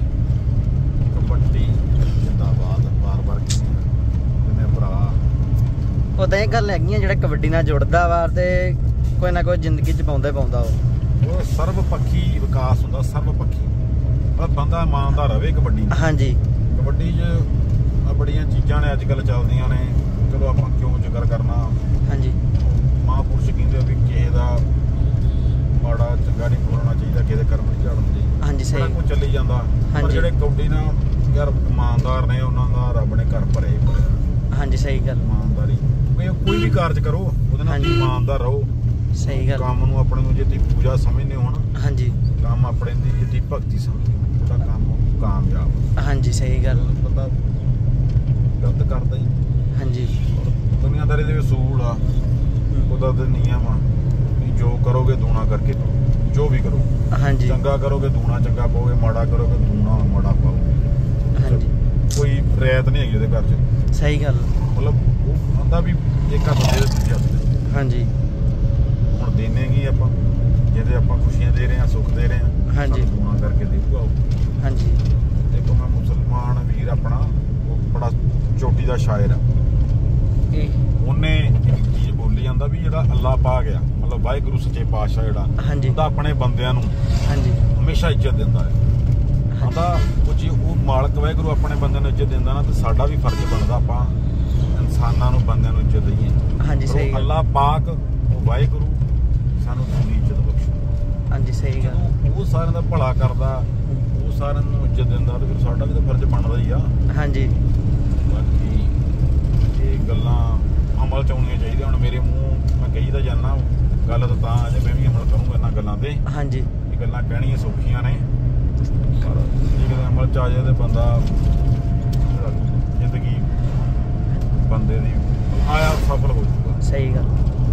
ਕਬੱਡੀ ਜਿੰਦਾਬਾਦ ਬਾਰ ਬਾਰ ਜਿੰਨੇ ਭਰਾ ਉਦਾਂ ਇਹ ਗੱਲ ਹੈਗੀਆਂ ਜਿਹੜਾ ਕਬੱਡੀ ਨਾਲ ਜੁੜਦਾ ਵਾ ਤੇ ਕੋਈ ਨਾ ਕੋਈ ਜ਼ਿੰਦਗੀ ਚ ਪਾਉਂਦਾ ਪਾਉਂਦਾ ਉਹ ਉਹ ਸਰਬ ਪੱਖੀ ਵਿਕਾਸ ਹੁੰਦਾ ਸਰਬ ਪੱਖੀ ਪਰ ਬੰਦਾ ਇਮਾਨਦਾਰ ਰਵੇ ਕਬੱਡੀ। ਹਾਂਜੀ ਕਬੱਡੀ 'ਚ ਆ ਬੜੀਆਂ ਚੀਜ਼ਾਂ ਨੇ ਅੱਜ ਕੱਲ੍ਹ ਚੱਲਦੀਆਂ ਨੇ ਚਲੋ ਆਪਾਂ ਕਿਉਂ ਜ਼ਿਕਰ ਕਰਨਾ। ਹਾਂਜੀ ਮਹਾਂਪੁਰਸ਼ ਕਹਿੰਦੇ ਵੀ ਕਿਸੇ ਦਾ ਮਾੜਾ ਚੰਗਾ ਨਹੀਂ ਬੋਲਣਾ ਚਾਹੀਦਾ ਕਿਸੇ ਦੇ ਕਰਮ ਨਹੀਂ ਝਾੜਨੇ ਚਾਹੀਦੇ। ਹਾਂਜੀ ਸਹੀ ਕੁਝ ਚੱਲੀ ਜਾਂਦਾ ਪਰ ਜਿਹੜੇ ਕਬੱਡੀ ਨਾਲ ਯਾਰ ਇਮਾਨਦਾਰ ਨੇ ਉਹਨਾਂ ਦਾ ਰੱਬ ਨੇ ਘਰ ਭਰੇ ਭਰਿਆ। ਹਾਂਜੀ ਸਹੀ ਗੱਲ। ਇਮਾਨਦਾਰੀ ਕੋਈ ਵੀ ਕਾਰਜ ਕਰੋ ਉਹਦੇ ਨਾਲ ਇਮਾਨਦਾਰ ਰਹੋ। ਸਹੀ ਗੱਲ। ਕੰਮ ਨੂੰ ਆਪਣੇ ਨੂੰ ਜੇ ਤੁਸੀਂ ਪੂਜਾ ਸਮਝਦੇ ਹੋ ਨਾ। ਹਾਂਜੀ ਕੰਮ ਆਪਣੇ ਦੀ ਜੇ ਤੁਸੀਂ ਭਗਤੀ ਸਮਝਦੇ ਹੋ ਉਹਦਾ ਕੰਮ ਕਾਮਯਾਬ। ਹਾਂਜੀ ਸਹੀ ਗੱਲ। ਬੰਦਾ ਗਲਤ ਕਰਦਾ ਹੀ। ਹਾਂਜੀ ਦੁਨੀਆਦਾਰੀ ਦੇ ਅਸੂਲ ਆ ਉਹਦਾ ਤੇ ਨਿਯਮ ਆ ਵੀ ਜੋ ਕਰੋਗੇ ਦੂਣਾ ਕਰਕੇ ਜੋ ਵੀ ਕਰੋ। ਹਾਂਜੀ ਚੰਗਾ ਕਰੋਗੇ ਦੂਣਾ ਚੰਗਾ ਪਾਓਗੇ ਮਾੜਾ ਕਰੋਗੇ ਦੂਣਾ ਮਾੜਾ ਪਾਓਗੇ। ਹਾਂਜੀ ਕੋਈ ਰਿਆਇਤ ਨਹੀਂ ਹੈਗੀ ਉਹਦੇ ਘਰ 'ਚ। ਸਹੀ ਗੱਲ। ਮਤਲਬ ਉਹ ਆਂਦਾ ਵੀ ਇੱਕ ਹੱਥ ਦੇ ਦੂਜੇ ਹੱਥ ਦੇ। ਹਾਂਜੀ ਹੁਣ ਦੇਣੇ ਕੀ ਆਪਾਂ ਜਿਹਦੇ ਆਪਾਂ ਖੁਸ਼ੀਆਂ ਦੇ ਰਹੇ ਹਾਂ ਸੁੱਖ ਦੇ ਰਹੇ ਹਾਂ। ਹਾਂਜੀ ਦੂਣਾ ਕਰਕੇ ਦੇਊਗਾ ਉਹ। ਹਾਂਜੀ ਦੇਖੋ ਮੈਂ ਮੁਸਲਮਾਨ ਵੀਰ ਆਪਣਾ ਉਹ ਬੜਾ ਚੋਟੀ ਦਾ ਸ਼ਾਇਰ ਆ। ਉਹਨੇ ਇੱਕ ਚੀਜ਼ ਬੋਲੀ ਜਾਂਦਾ ਵੀ ਜਿਹੜਾ ਅੱਲਾਹ ਪਾ ਗਿਆ ਮਤਲਬ ਵਾਹਿਗੁਰੂ ਸੱਚੇ ਪਾਤਸ਼ਾਹ ਜਿਹੜਾ ਉਹਦਾ ਆਪਣੇ ਬੰਦਿਆਂ ਨੂੰ ਹਾਂਜੀ ਹਮੇਸ਼ਾ ਇੱਜ਼ਤ ਦਿੰਦਾ ਹੈ। ਕਹਿੰਦਾ ਉਹ ਜੀ ਉਹ ਮਾਲਕ ਵਾਹਿਗੁਰੂ ਆਪਣੇ ਬੰਦਿਆਂ ਨੂੰ ਇੱਜ਼ਤ ਦਿੰਦਾ ਨਾ ਤੇ ਸਾਡਾ ਵੀ ਫਰਜ਼ ਬਣਦਾ ਆਪਾਂ ਇਨਸਾਨਾਂ ਨੂੰ ਬੰਦਿਆਂ ਨੂੰ ਇੱਜ਼ਤ ਦਈਏ। ਹਾਂਜੀ ਸਹੀ ਗੱਲ। ਅੱਲਾਹ ਪਾਕ ਉਹ ਵਾਹਿਗੁਰੂ ਸਾਨੂੰ ਪੂਰੀ ਇੱਜ਼ਤ ਬਖਸ਼ੇ। ਹਾਂਜੀ ਸਹੀ ਗੱਲ। ਉਹ ਸਾਰਿਆਂ ਦਾ ਭਲਾ ਕਰਦਾ ਉਹ ਸਾਰਿਆਂ ਨੂੰ ਇੱਜ਼ਤ ਦਿੰਦਾ ਤੇ ਫਿਰ ਸਾਡਾ ਵੀ ਤਾਂ ਫਰਜ਼ ਬਣਦਾ ਹੀ ਆ। ਹਾਂਜੀ ਬਾਕੀ ਇਹ ਗੱਲਾਂ ਅਮਲ ਚ ਆਉਣੀਆਂ ਚਾਹੀਦੀਆਂ। ਹੁਣ ਮੇਰੇ ਮੂੰਹ ਮੈਂ ਕਹੀ ਤਾਂ ਜਾਂਦਾ ਗੱਲ ਤਾਂ ਤਾਂ ਅਜੇ ਮੈਂ ਵੀ ਅਮਲ ਕਰੂੰਗਾ ਇਹਨਾਂ ਗੱਲਾਂ ਤੇ। ਹਾਂਜੀ ਇਹ ਗੱਲਾਂ ਕਹਿਣੀਆਂ ਸੌਖੀਆਂ ਨੇ ਪਰ ਜੇ ਕਿਤੇ ਅਮਲ ਚ ਆ ਜਾਏ ਤੇ ਬੰਦਾ ਜ਼ਿੰਦਗੀ ਬੰਦੇ ਦੀ ਆਇਆ ਸਫਲ ਹੋ ਜਾਊਗਾ। ਸਹੀ ਗੱਲ।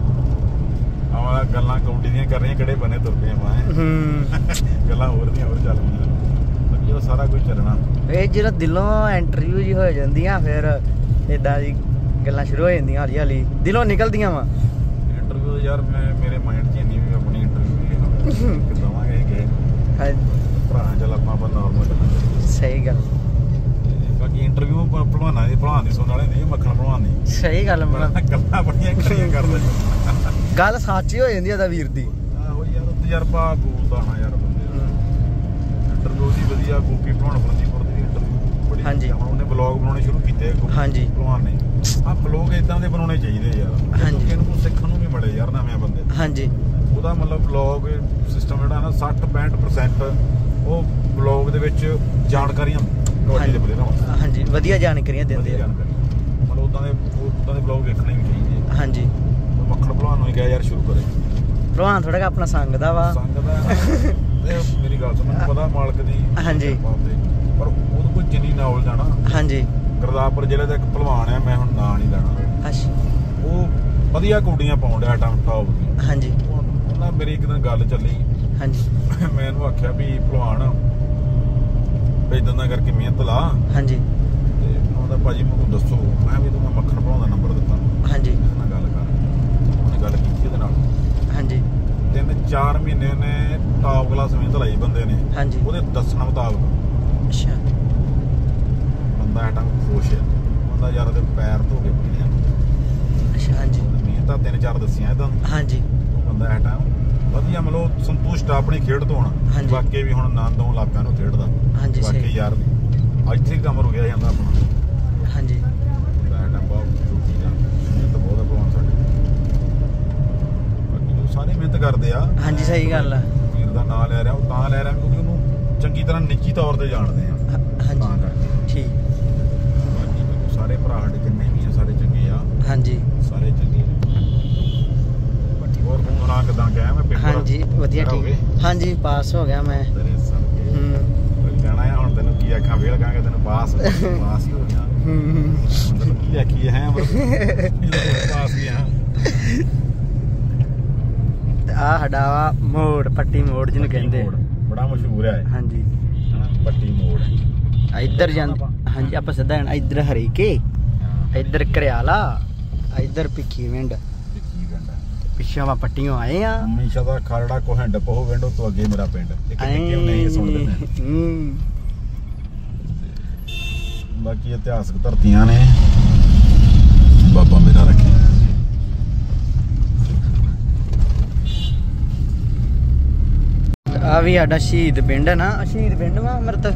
ਆਹ ਗੱਲਾਂ ਕਬੱਡੀ ਦੀਆਂ ਕਰ ਰਹੀਆਂ ਕਿਹੜੇ ਬੰਨੇ ਤੁਰ ਪਏ ਆਪਾਂ। ਗੱਲਾਂ ਹੋਰ ਦੀਆਂ ਹੋਰ ਚੱਲ ਪਈਆਂ ਉਹ ਸਾਰਾ ਕੁਝ ਚੱਲਣਾ। ਇਹ ਜਿਹੜਾ ਦਿਲੋਂ ਇੰਟਰਵਿਊ ਜੀ ਹੋ ਜਾਂਦੀਆਂ ਫਿਰ ਏਦਾਂ ਦੀ ਗੱਲਾਂ ਸ਼ੁਰੂ ਹੋ ਜਾਂਦੀਆਂ ਹੌਲੀ ਹੌਲੀ ਦਿਲੋਂ ਨਿਕਲਦੀਆਂ ਵਾ। ਇੰਟਰਵਿਊ ਯਾਰ ਮੈਂ ਮੇਰੇ ਮਾਈਂਡ 'ਚ ਨਹੀਂ ਵੀ ਆਪਣੀ ਇੰਟਰਵਿਊ ਦਵਾਂਗੇ ਕਿ ਭਰਾ ਚੱਲ ਆਪਾਂ ਆਪਾਂ ਨਾਰਮਲ। ਸਹੀ ਗੱਲ। ਬਾਕੀ ਇੰਟਰਵਿਊ ਭਲਵਾਨਾਂ ਦੀ ਭਲਵਾਨ ਦੀ ਸੁਣਨ ਵਾਲੇ ਨਹੀਂ ਮੱਖਣ ਭਲਵਾਨ ਦੀ। ਸਹੀ ਗੱਲ। ਗੱਲਾਂ ਬੜੀਆਂ ਕਰੀਆਂ ਕਰਦੇ ਗੱਲ ਸੱਚ ਹੀ ਹੋ ਜਾਂਦੀ ਆ ਵੀਰ ਦੀ। ਆਹੋ ਯਾਰ ਤਜਰਬਾ ਬੋਲਦਾ ਹਾਂ ਯਾਰ ਬੰਦੇ ਇੰਟਰਵਿਊ ਦੀ ਵਧੀਆ ਗੋਪੀ ਭਲਵਾਨ ਫਰਦੀਪੁਰ ਦੀ ਇੰਟਰਵਿਊ ਬੜੀ। ਹਾਂਜੀ ਹੁਣ ਉਹਨੇ ਬਲੌਗ ਬਣਾਉਣੇ ਸ਼ੁਰੂ ਕੀਤੇ ਗੋਪੀ ਭਲਵਾਨ ਨੇ। ਆਹ ਬਲੌਗ ਇਦਾਂ ਦੇ ਬਣਾਉਣੇ ਚਾਹੀਦੇ ਯਾਰ। ਹਾਂਜੀ ਇਹਨੂੰ ਕੁਝ ਸਿੱਖਣ ਨੂੰ ਵੀ ਮਿਲੇ ਯਾਰ ਨਵੇਂ ਬੰਦੇ। ਹਾਂਜੀ ਉਹਦਾ ਮਤਲਬ ਬਲੌਗ ਸਿਸਟਮ ਜਿਹੜਾ ਨਾ ਸੱਠ ਪੈਂਹਠ ਪ੍ਰਸੈਂਟ ਉਹ ਬਲੌਗ ਦੇ ਵਿੱਚ ਜਾਣਕਾਰੀਆਂ ਹਾਂਜੀ ਵਧੀਆ ਜਾਣਕਾਰੀਆਂ ਦਿੰਦੇ ਆ। ਮਤਲਬ ਉਦਾਂ ਦੇ ਉਦਾਂ ਦੇ ਬਲੌਗ ਵੇਖਣੇ ਵੀ ਚਾਹੀਦੇ। ਹਾਂਜੀ ਮੱਖਣ ਭਲਵਾਨ ਨੂੰ ਹੀ ਕਿਹਾ ਯਾਰ ਸ਼ੁਰੂ ਕਰੇ। ਭਲਵਾਨ ਥੋੜਾ ਜਿਹਾ ਆਪਣਾ ਸੰਗਦਾ ਵਾ ਸੰਗਦਾ ਤੇ ਮੇਰੀ ਗੱਲ ਸੁਣ ਮੈਨੂੰ ਪਤਾ ਮਾਲਕ ਦੀ। ਹਾਂਜੀ ਪਰ ਉਹਦੇ ਕੋਲ ਜਿੰਨੀ ਨੌਲੇਜ ਜਾਣਾ। ਹਾਂਜੀ ਗੁਰਦਾਸਪੁਰ ਜ਼ਿਲ੍ਹੇ ਦਾ ਇੱਕ ਭਲਵਾਨ ਆ ਮੈਂ ਹੁਣ ਨਾਂ ਨਹੀਂ ਲੈਣਾ। ਅੱਛਾ ਉਹ ਵਧੀਆ ਕੌਡੀਆਂ ਪਾਉਣ ਡਿਆ ਟਾਈਮ ਟਾਪ। ਹਾਂਜੀ ਉਹਨਾਂ ਮੇਰੀ ਇੱਕ ਦਿਨ ਗੱਲ ਚੱਲੀ। ਹਾਂਜੀ ਮੈਂ ਇਹਨੂੰ ਆਖਿਆ ਵੀ ਭਲਵਾਨ ਇਦਾਂ ਦਾ ਕਰਕੇ ਮਿਹਨਤ ਲਾ। ਹਾਂਜੀ ਤੇ ਉਹਦਾ ਭਾਜੀ ਮੈਨੂੰ ਦੱਸੋ ਮੈਂ ਵੀ ਤੁਹਾਨੂੰ ਮੱਖਣ ਭਲਵਾਨ ਦਾ ਨੰਬਰ ਦਿੱਤਾ। ਹਾਂਜੀ ਇਹਦੇ ਨਾਲ ਗੱਲ ਕਰ। ਉਹਨੇ ਗੱਲ ਕੀਤੀ ਇਹਦੇ ਨਾਲ। ਹਾਂਜੀ ਤਿੰਨ ਚਾਰ ਮਹੀਨੇ ਉਹਨੇ ਟਾਪ ਕਲਾਸ ਮਿਹਨਤ ਲਾਈ ਬੰਦੇ ਨੇ। ਹਾਂਜੀ ਉਹਦੇ ਦੱਸਣ ਮੁਤਾਬਕ। ਅੱਛਾ ਬੰਦਾ ਐਟਾ ਖੁਸ਼ ਹੈ ਬੰਦਾ ਯਾਰ ਉਹਦੇ ਪੈਰ ਧੋ ਕੇ ਪੀਣੇ ਆ। ਅੱਛਾ ਹਾਂਜੀ ਮਿਹਨਤਾਂ ਤਿੰਨ ਚਾਰ ਦੱਸੀਆਂ ਇਹਦਾ। ਹਾਂਜੀ ਉਹ ਬੰਦਾ ਐਟਾ ਵਧੀਆ ਮਤਲਬ ਸੰਤੁਸ਼ਟ ਆਪਣੀ ਖੇਡ ਤੋਂ ਹੋਣਾ। ਵਾਕਈ ਵੀ ਹੁਣ ਆਨੰਦ ਆਉਣ ਲੱਗ ਪਿਆ ਉਹਨੂੰ ਖੇਡ ਦਾ। ਹਾਂਜੀ ਵਾਕਈ ਯਾਰ ਇੱਥੇ ਹੀ ਕੰਮ ਰੁਕਿਆ ਜਾਂਦਾ ਆਪਣਾ। ਹਾਂਜੀ ਬਹੁਤ ਬਹੁਤ ਭਲਵਾਨ ਸਾਡੇ ਬਾਕੀ ਸਾਰੇ ਮਿਹਨਤ ਕਰਦੇ ਆ। ਹਾਂਜੀ ਸਹੀ ਗੱਲ ਆ। ਵੀਰ ਦਾ ਨਾਂ ਲੈ ਰਿਹਾ ਉਹ ਤਾਂ ਲੈ ਰਿਹਾ ਕਿਉਂਕਿ ਉਹਨੂੰ ਚੰਗੀ ਤਰ੍ਹਾਂ ਨਿੱਜੀ ਤੌਰ ਤੇ ਜਾਣਦੇ ਆ। ਹਾਂਜੀ ਤਾਂ ਕਰਕੇ ਠੀਕ ਬਾਕੀ ਸਾਰੇ ਭਰਾ ਸਾਡੇ ਜਿੰਨੇ ਵੀ ਆ ਸਾਰੇ ਚੰਗੇ ਆ। ਹਾਂਜੀ ਸਾਰੇ ਚੰਗੇ हाँ जी पास हो गया मैं। कहना है हुण तैनूं की आखां फेल कहांगे तैनूं पास पास ही हो गया। हुण तैनूं की आखीए है पास ही हां। आ साडा मोड़ पट्टी मोड़ जिन्हों कहंदे बड़ा मशहूर है। हाँ जी पट्टी मोड़ इधर जान। हाँ जी आप सीधा इधर हरीके इधर घरियाला इधर भिखी विंड पिछे आप पट्टियों आए हैं। हमेशा दा खारड़ा कोहंड पहो विंडो तो अगे मेरा पिंड एक निक्के नहीं सुनदे ने। बाकी इतिहासक धरतियां ने बाबा मेरा रखे। आ भी साडा शहीद पिंड है ना शहीद पिंड वा अमृत।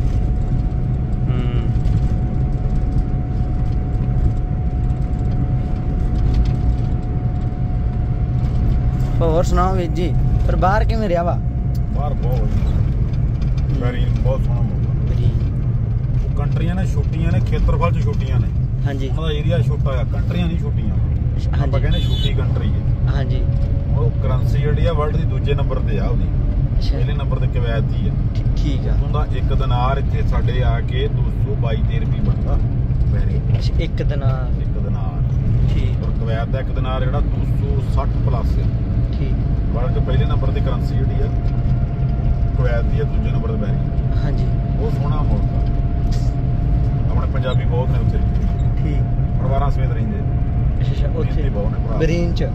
और सुनाओ वीर जी पर बाहर किवें रहा वा? बाहर बहुत वेरी बहुत सोहना मौका। कंट्रियां ने छुट्टियां ने खेत्रफल च छुट्टियां ने। हाँ जी उनका एरिया छोटा है कंट्रियां नहीं छुट्टियां। हाँ जी कहने छोटी कंट्री है। हाँ जी वो करंसी जिहड़ी है वर्ल्ड दी दूजे नंबर ते आ ओदी पहले नंबर ते कुवैत दी है। ठीक है उनका एक दिनार इत्थे साडे आके दो सौ बाईस रुपए बनदा वेरी एक दिनार एक दिनार। ठीक और कुवैत दा एक दिनार जेड़ा दो सौ साठ प्लस है। ठीक वर्ल्ड पहले नंबर की करंसी जी है कुवैत की है दूजे नंबर पर बैरी। हाँ जी बहुत सोहना मुल्क है अपने पंजाबी बहुत ने उत्थे। ठीक परिवार समेत रहिंदे। अच्छा उत्थे बहुत ने भरा बरीन च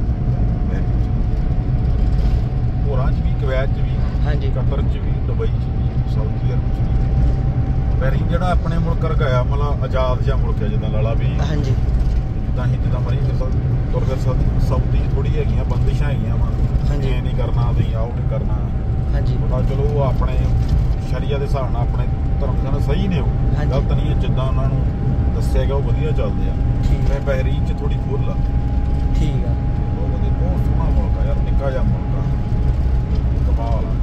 होरां च भी कुवैत च भी। हाँ जी कतर च भी दुबई च भी सऊदी अरब च भी। बैरी जेड़ा अपने मुल्क रखाया मतलब आजाद जिहा मुल्क है जिद्दां लाला भी। हाँ जी जिद्दां ही जिद्दां मरी तुर फिर सऊदी थोड़ी हैगियां बंदिशां हैगियां वा। हाँ जी ये नहीं करना तुसीं आओ नहीं करना। हाँ जी पता चलो वो अपने शरीया के हिसाब नाल अपने धर्म नाल सही ने वो गलत नहीं है जिद्दां उन्हां नूं दस्सिया गया वो वधिया चलदे आ। ठीक है बहरीन च थोड़ी खुल आ। ठीक है बहुत वधिया बहुत सोहना मुल्क है यार निक्का जिहा मुल्क आ कमाल आ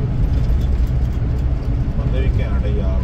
बंदे भी घैंट है यार।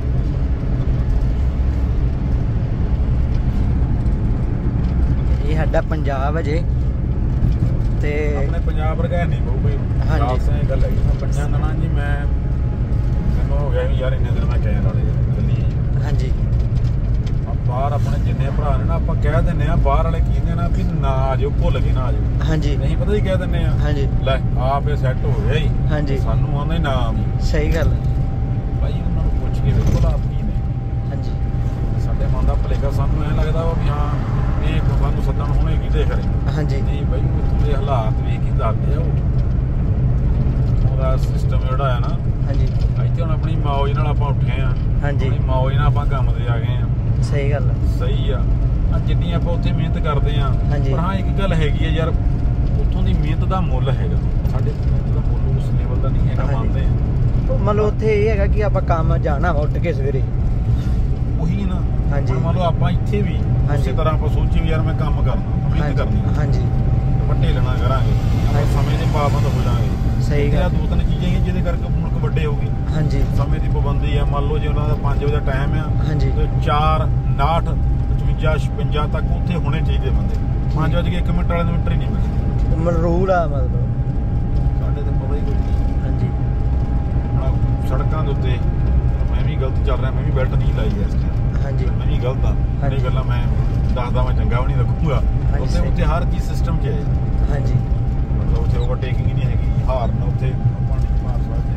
ये साडा पंजाब है जे ते अपने पंजाब वर्गा है नहीं बहु कोई। हाँ जी से गल है पंजां दिनां जी मैं मैनूं हो गया यार इन्ने दिन मैं कैन वाले गली। हाँ जी बाहर अपने जिन्ने भरा ने ना आप कह दिंने आ बाहर वाले कहंदे ना भी ना आ जाओ भुल के ना आ जाओ। हाँ जी नहीं पता ही कह दिंने आ। हाँ जी ले आप ये सैट हो गया ही। हाँ जी सानू आंदा ही ना सही गल भाई उन्होंने पुछ के ਵੇਖੋ ਹਾਲਾਤ ਕੀ ਨੇ। हाँ जी ਸਾਡੇ ਮਨ ਦਾ ਭਲੇਖਾ ਸਾਨੂੰ ਐ ਲੱਗਦਾ ਵਾ ਵੀ ਹਾਂ ਇਹ ਸਾਨੂੰ ਸੱਦਣ ਹੁਣੇ ਕੀ ਦੇਖ ਰਹੇ। हाँ जी ਨਹੀਂ ਭਾਈ ਉੱਥੇ ਦੇ ਹਾਲਾਤ ਵੇਖ ਹੀ ਦੱਸਦੇ ਆ ਉਹ ਉਹਦਾ ਸਿਸਟਮ ਜਿਹੜਾ ਆ ਨਾ। हाँ जी ਇੱਥੇ ਹੁਣ ਆਪਣੀ ਮੌਜ ਨਾਲ ਆਪਾਂ ਉੱਠੇ ਆ। हाँ जी ਆਪਣੀ ਮੌਜ ਨਾਲ ਆਪਾਂ ਕੰਮ ਤੇ ਆ ਗਏ ਆ। सही गल ਸਹੀ ਆ ਜਿੰਨੀ ਆਪਾਂ ਉੱਥੇ ਮਿਹਨਤ ਕਰਦੇ ਆ। हाँ जी ਪਰ ਹਾਂ ਇੱਕ ਗੱਲ ਹੈਗੀ ਆ ਯਾਰ ਉੱਥੋਂ ਦੀ ਮਿਹਨਤ ਦਾ ਮੁੱਲ ਹੈਗਾ ਸਾਡੇ ਮਿਹਨਤ ਦਾ ਮੁੱਲ ਉਸ ਲੈਵਲ ਦਾ ਨਹੀਂ ਹੈਗਾ ਮੰਨਦੇ ਆ। मतलब उत्थे ये हैगा कि आपां काम जाना वा उठ के सवेरे ਉਹੀ ਨਾ। हाँ जी ਮੰਨ ਲਓ ਆਪਾਂ ਇੱਥੇ ਵੀ ਉਸੇ ਤਰ੍ਹਾਂ ਆਪਾਂ ਸੋਚੀ ਵੀ ਯਾਰ ਮੈਂ ਕੰਮ ਕਰਨਾ ਮਿਹਨਤ ਕਰਨੀ। हाँ जी ਵੱਡੇ ਲੈਣਾ ਕਰਾਂਗੇ ਆਪਾਂ ਸਮੇਂ ਦੇ ਪਾਬੰਦ ਹੋ ਜਾਾਂਗੇ। ਸਹੀ ਗੱਲ ਦੋ ਤਿੰਨ ਚੀਜ਼ਾਂ ਹੀ ਜਿਹਦੇ ਕਰਕੇ ਮੁਲਕ ਵੱਡੇ ਹੋ ਗਏ। हाँ जी ਸਮੇਂ ਦੀ ਪਾਬੰਦੀ ਆ ਮੰਨ ਲਓ ਜੇ ਉਹਨਾਂ ਦਾ ਪੰਜ ਵਜੇ ਦਾ ਟਾਈਮ ਆ हाँ जी ਤੇ ਚਾਰ ਉਨਾਹਠ ਪਚਵੰਜਾ ਛਪੰਜਾ ਤੱਕ ਉੱਥੇ ਹੋਣੇ ਚਾਹੀਦੇ ਬੰਦੇ। ਪੰਜ ਵਜੇ ਇੱਕ ਮਿੰਟ ਵਾਲੇ ਨੂੰ ਐਂਟਰੀ ਨਹੀਂ ਮਿਲਦੀ। मतलब रूल आ मतलब ਸਾਡੇ ਤਾਂ ਪਤਾ ਹੀ ਕੋਈ ਨਹੀਂ। हाँ जी ਸੜਕਾਂ ਦੇ ਉੱਤੇ ਮੈਂ ਵੀ ਗਲਤ ਚੱਲ ਰਿਹਾ ਮੈਂ ਵੀ ਬੈਲਟ ਨਹੀਂ ਲਾਈ ਇਸ ਟਾਈਮ। हाँ जी ਮੈਂ ਵੀ ਗਲਤ ਆ ਇਹ ਗੱਲਾਂ ਮੈਂ ਦੱਸਦਾ ਮੈਂ ਚੰਗਾ ਵੀ ਨਹੀਂ ਰੱਖੂਗਾ। ਉੱਥੇ ਉੱਥੇ ਹਰ ਚੀਜ਼ ਸਿਸਟਮ 'ਚ ਹੈ। हाँ जी ਮਤਲਬ ਉੱਥੇ ਓਵਰਟੇਕਿੰਗ ਨਹੀਂ ਹੈਗੀ ਹਾਰਨ ਉੱਥੇ ਆਪਾਂ ਨਹੀਂ ਮਾਰ ਸਕਦੇ।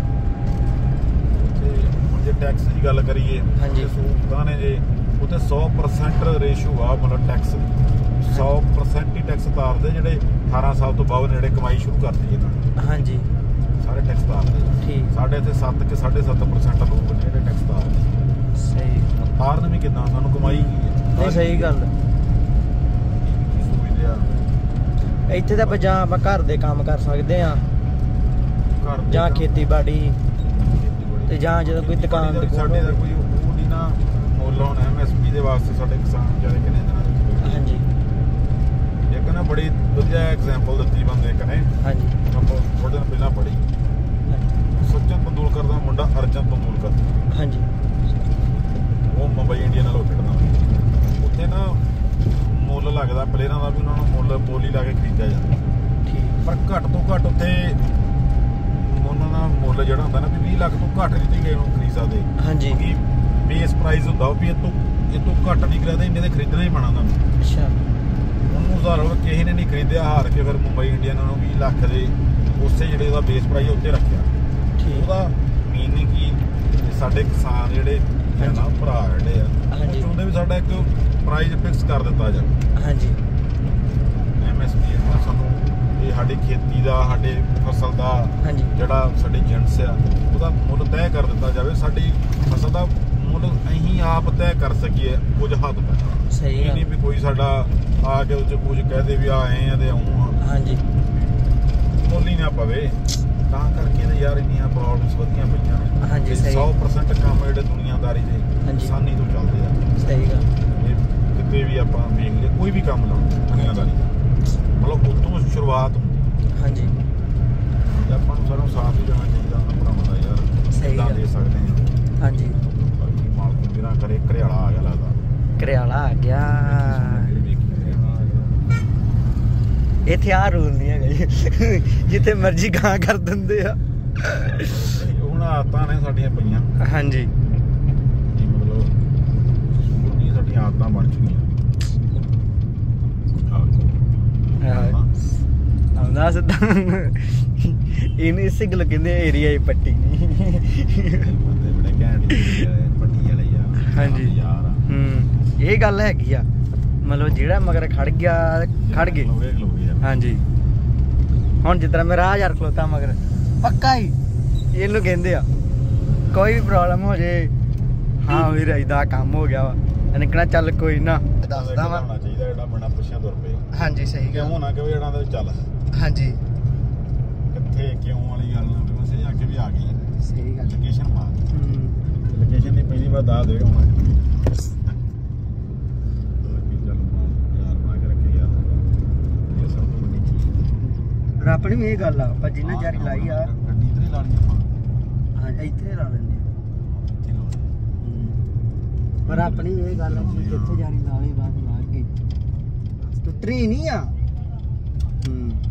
ਉੱਥੇ ਹੁਣ ਜੇ ਟੈਕਸ ਦੀ ਗੱਲ ਕਰੀਏ ਸਹੂਲਤਾਂ ਨੇ ਜੇ ਉੱਥੇ ਸੌ ਪਰਸੈਂਟ ਰੇਸ਼ੋ ਆ ਮਤਲਬ ਟੈਕਸ ਸੌ ਪਰਸੈਂਟ ਹੀ ਟੈਕਸ ਤਾਰਦੇ ਜਿਹੜੇ ਅਠਾਰਾਂ ਸਾਲ ਤੋਂ ਬਾਅਦ ਨੇੜੇ ਕਮਾਈ ਸ਼ੁਰੂ ਕਰਦੀ ਇਹਨਾਂ ਨੇ। हाँ जी ਸਾਰੇ ਟੈਕਸ ਤਾਰਦੇ। ठीक ਸਾਡੇ ਇੱਥੇ ਸੱਤ ਕਿ ਸਾਢੇ ਸੱਤ ਪਰਸੈਂਟ ਲੋਕ ਨੇ ਜਿਹੜੇ ਟੈਕਸ ਤਾਰਦੇ। सही ਤਾਰਨ ਵੀ ਕਿੱਦਾਂ ਸਾਨੂੰ ਕਮਾਈ ਕੀ ਹੈ। नहीं सही गल ਇੱਥੇ ਤਾਂ ਆਪਾਂ ਜਾਂ ਆਪਾਂ ਘਰ ਦੇ ਕੰਮ ਕਰ ਸਕਦੇ ਆ ਜਾਂ ਖੇਤੀਬਾੜੀ ਤੇ ਜਾਂ ਜਦੋਂ ਕੋਈ ਦੁਕਾਨ ਤੇ ਸਾਡੇ ਦਾ ਕੋਈ ਉਹ ਨਹੀਂ ਨਾ ਮੁੱਲ ਹੋਣਾ ਐਮਐਸਪੀ ਦੇ ਵਾਸਤੇ ਸਾਡੇ ਕਿਸਾਨ ਵਿਚਾਰੇ ਕਿੰਨੇ ਦਿਨਾਂ। ਹਾਂਜੀ ਇੱਕ ਨਾ ਬੜੀ ਵਧੀਆ ਐਗਜ਼ਾਮਪਲ ਦਿੱਤੀ ਬੰਦੇ ਇੱਕ ਨੇ। ਹਾਂਜੀ ਆਪਾਂ ਥੋੜੇ ਦਿਨ ਪਹਿਲਾਂ ਪੜ੍ਹੀ ਸਚਿਨ ਤੰਦੂਲਕਰ ਦਾ ਮੁੰਡਾ ਅਰਜਨ ਤੰਦੂਲਕਰ। ਹਾਂਜੀ ਉਹ ਮੁੰਬਈ ਇੰਡੀਅਨ ਨਾਲ ਖੇਡਦਾ। ਉੱਥੇ ਨਾ ਮੁੱਲ ਲੱਗਦਾ ਪਲੇਅਰਾਂ ਦਾ ਵੀ ਉਹਨਾਂ ਨੂੰ ਮੁੱਲ ਬੋਲੀ ਲਾ ਕੇ ਖਰੀਦਿਆ ਜਾਂਦਾ। ਠੀਕ ਪਰ ਘੱਟ ਤੋਂ ਘੱਟ ਉੱਥੇ ਉਹਨਾਂ ਦਾ ਮੁੱਲ ਜਿਹੜਾ ਹੁੰਦਾ ਨਾ ਵੀ ਵੀਹ ਲੱਖ ਤੋਂ ਘੱਟ ਨਹੀਂ ਤੁਸੀਂ ਇਹਨੂੰ ਖਰੀਦ ਸਕਦੇ। ਹਾਂਜੀ ਕਿ ਬੇਸ ਪ੍ਰਾਈਸ ਹੁੰਦਾ ਵੀ ਇਹ ਤੋਂ ਇਹ ਤੋਂ ਘੱਟ ਨਹੀਂ ਖਰੀਦਦਾ, ਇੰਨੇ ਦੇ ਖਰੀਦਣਾ ਹੀ ਪੈਣਾ ਤੁਹਾਨੂੰ। ਅੱਛਾ ਉਹਨੂੰ ਹਿਸਾਬ ਲਓ ਕਿਸੇ ਨੇ ਨਹੀਂ ਖਰੀਦਿਆ, ਹਾਰ ਕੇ ਫਿਰ ਮੁੰਬਈ ਇੰਡੀਅਨ ਨੂੰ ਵੀਹ ਲੱਖ ਦੇ ਉਸੇ ਜਿਹੜੇ ਉਹਦਾ ਬੇਸ ਪ੍ਰਾਈਸ ਉੱਤੇ ਰੱਖਿਆ। ਉਹਦਾ ਮੀਨਿੰਗ ਕੀ ਸਾਡੇ ਕਿਸਾਨ ਜਿਹੜੇ ਹੈ ਨਾ ਭਰਾ ਜਿਹੜੇ ਆ ਉਹ ਚਾਹੁੰਦੇ ਵੀ ਸਾਡਾ ਇੱਕ ਪ੍ਰਾਈਸ ਫਿਕਸ ਕਰ ਦਿੱਤਾ ਜਾਵੇ। ਹਾਂਜੀ ਐਮ ਐਸ ਪੀ ਸਾਨੂੰ ਇਹ ਸਾਡੀ ਖੇਤੀ ਦਾ ਸਾਡੇ ਫਸਲ ਦਾ ਜਿਹੜਾ ਸਾਡੇ ਜਿਣਸ ਆ ਉਹਦਾ ਮੁੱਲ ਤੈਅ ਕਰ ਦਿੱਤਾ ਜਾਵੇ। ਸਾਡੀ ਫਸਲ ਦਾ ਮੁੱਲ ਅਸੀਂ ਆਪ ਤੈਅ ਕਰ ਸਕੀਏ ਕੁਝ ਹੱਦ ਤੱਕ। ਸਹੀ ਇਹ ਨਹੀਂ ਵੀ ਕੋਈ ਸਾਡਾ ਆ ਕੇ ਉਹ 'ਚ ਕੁਝ ਕਹਦੇ ਵੀ ਆ ਆਏ ਆ ਤੇ ਆਉਂ ਆ। ਹਾਂਜੀ ਮੁੱਲ ਹੀ ਨਾ ਪਵੇ ਤਾਂ ਕਰਕੇ ਤੇ ਯਾਰ ਇੰਨੀਆਂ ਪ੍ਰੋਬਲਮਸ ਵਧੀਆਂ ਪਈਆਂ ਨੇ। ਹਾਂਜੀ ਸੌ ਪਰਸੈਂਟ ਕੰਮ ਜਿਹੜੇ ਦੁਨੀਆਦਾਰੀ ਦੇ ਕਿਸਾਨੀ ਤੋਂ ਚੱਲਦੇ ਆ। ਸਹੀ ਗੱਲ ਕਿਤੇ ਵੀ ਆਪਾਂ ਵੇਖ ਲਈਏ ਕੋਈ ਵੀ ਕੰਮ ਲਾਉਣਾ ਦੁਨੀਆਦਾਰੀ ਮਤਲਬ ਉਤੋਂ ਸ਼ੁਰੂਆਤ ਹੁੰਦੀ। ਹਾਂਜੀ ਆਪਾਂ ਨੂੰ ਸਾਰਿਆਂ ਨੂੰ ਸਾਥ ਹੀ ਦੇਣਾ ਚਾਹੀਦਾ ਉਹਨਾਂ ਭਰਾਵਾਂ ਦਾ ਯਾਰ। ਸਹੀ ਗੱਲ ਦੇ ਸਕਦੇ ਹਾਂ। ਹਾਂਜੀ ਮਾਲਕ ਵੀਰਾਂ ਕਰੇ ਘਰਿਆਲਾ ਆ ਗਿਆ ਲੱਗਦਾ। ਘਰਿਆਲਾ ਆ ਗਿਆ ਇੱਥੇ ਆ ਰੂਲ ਨਹੀਂ ਹੈਗਾ ਜਿੱਥੇ ਮਰਜ਼ੀ ਗਾਂ ਕਰ ਦਿੰਦੇ ਆ। ਹੁਣ ਆਦਤਾਂ ਨੇ ਸਾਡੀਆਂ ਪਈਆਂ। ਹਾਂਜੀ ਮਤਲਬ ਨਹੀਂ ਸਾਡੀਆਂ ਆਦਤਾਂ ਬਣ ਚੁੱਕੀਆਂ। ਆਉਂਦਾ ਸਿੱਧਾ ਇਹਨੂੰ ਇਸੇ ਗੱਲ ਕਹਿੰਦੇ ਏਰੀਆ ਹੀ ਪੱਟੀ ਨਹੀਂ। ਬੰਦੇ ਬੜੇ ਘੈਂਟ ਪੱਟੀ ਵਾਲੇ ਯਾਰ। ਹਾਂਜੀ ਯਾਰ ਹੂੰ ਇਹ ਗੱਲ ਹੈਗੀ ਆ। ਮਤਲਬ ਜਿਹੜਾ ਮਗਰ ਖੜ ਗਿਆ ਖੜ ਗਏ। ਹਾਂਜੀ ਹੁਣ ਜਿਸ ਤਰ੍ਹਾਂ ਮੇਰਾ ਯਾਰ ਖਲੋਤਾ ਮਗਰ ਪੱਕਾ ਹੀ ਇਹਨੂੰ ਕਹਿੰਦੇ ਆ ਕੋਈ ਵੀ ਪ੍ਰੋਬਲਮ ਹੋ ਜੇ ਹਾਂ ਵੀਰ ਏਦਾਂ ਕੰਮ ਹੋ ਗਿਆ ਵਾ ਇਹਨੇ ਕਹਿਣਾ ਚੱਲ ਕੋਈ ਨਾ ਦੱਸਦਾ ਵਾ ਚਾਹੀਦਾ ਜਿਹੜਾ ਬਣਾ ਪੁੱਛਿਆ ਤੁਰ ਪਏ। ਹਾਂਜੀ ਸਹੀ ਗੱਲ ਹੋਣਾ ਕਿ ਜਿਹੜਾ ਦਾ ਚੱਲ। ਹਾਂਜੀ ਕਿੱਥੇ ਕਿਉਂ ਵਾਲੀ ਗੱਲ ਨਾ ਬਸ ਇਹ ਆ ਕੇ ਵੀ ਆ ਗਈ। ਸਹੀ ਗੱਲ ਲੋਕੇਸ਼ਨ ਪਾ ਲੋਕੇਸ਼ਨ ਦੀ ਪਹਿਲੀ ਵਾਰ ਦੱਸ ਦੇ ਹੋਣਾ। ਆਪਣੀ ਵੀ ਇਹ ਗੱਲ ਆ ਆਪਾਂ ਜਿੰਨਾ ਜਾਰੀ ਲਾਈ ਆ ਗੱਡੀ ਇੱਧਰ ਹੀ ਲਾਣੀ ਆਪਾਂ। ਹਾਂ ਇੱਥੇ ਲਾ ਲੈਂਦੇ ਪਰ ਆਪਣੀ ਇਹ ਗੱਲ ਆ ਕਿ ਜਿੱਥੇ ਜਾਰੀ ਲਾ ਲਈ ਬਾਅਦ ਲਾ ਗਈ ਟੁੱਟਣੀ ਨਹੀਂ ਆ। ਹੂੰ